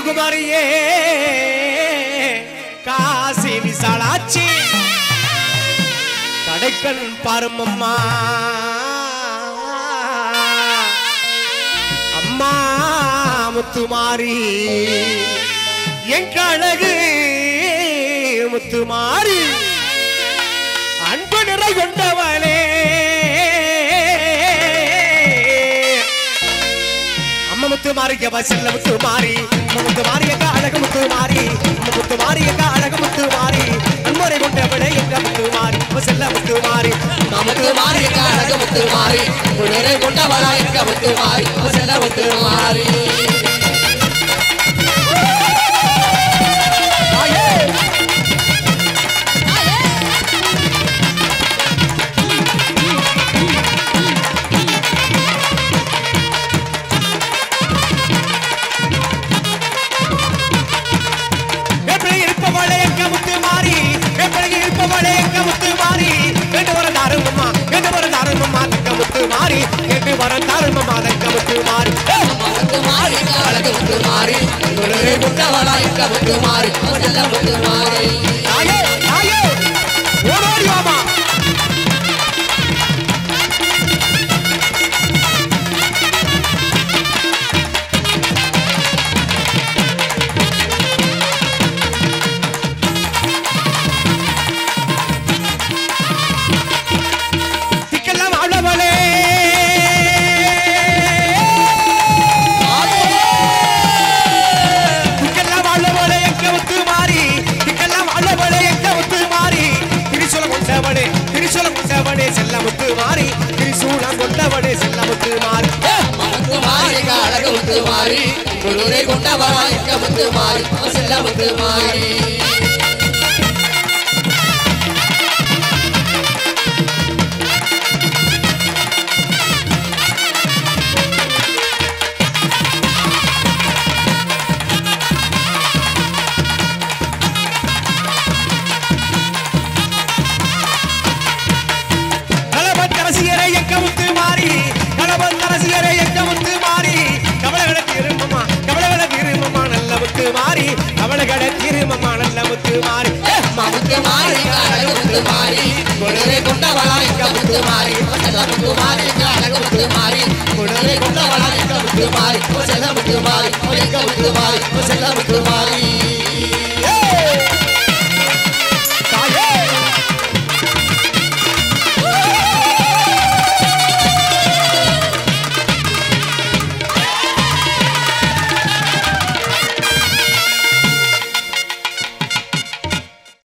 குமாரியே காசி விசாலாச்சி கடைக்கண் பாருமம்மா அம்மா முத்துமாரி என் கழகு முத்துமாரி அன்பு நிறை கொண்டவளே அம்மா முத்துமாரி செல்ல முத்துமாரி முத்துமாரி எங்க அழகு முத்துமாரி முத்துமாரி எங்க அழகு முத்துமாரி அன்புரை கொண்டவளே எங்க முத்துமாரி செல்ல முத்துமாரி முத்துமாரி எங்க அழகு முத்துமாரி நிறை கொண்டவளா எங்க முத்துமாரி செல்ல முத்துமாரி Mutu mari,